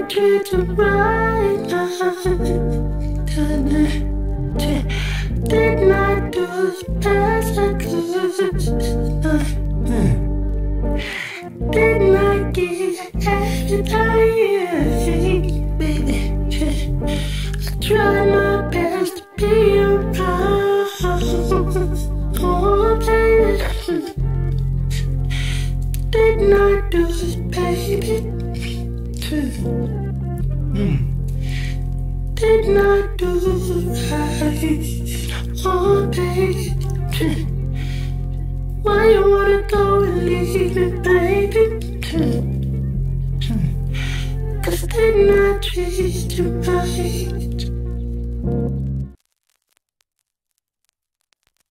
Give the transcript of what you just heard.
treat you right? Didn't I do as best I could? Didn't I give everything, baby? I tried my best to be around. Oh, baby, didn't I do this, baby? Didn't I do right? Oh, baby, why you wanna go and leave me, baby? Cause didn't I treat you right?